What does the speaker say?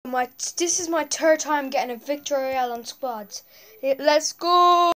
This is my third time getting a victory royale on squads. Let's go!